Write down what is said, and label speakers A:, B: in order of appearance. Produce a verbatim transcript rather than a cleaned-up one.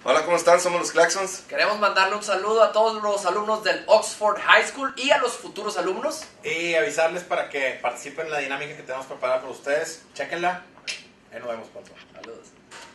A: Hola, ¿cómo están? Somos los Claxons.
B: Queremos mandarle un saludo a todos los alumnos del Oxford High School y a los futuros alumnos.
C: Y avisarles para que participen en la dinámica que tenemos preparada para ustedes. Chéquenla. Ahí nos vemos pronto.
B: Saludos.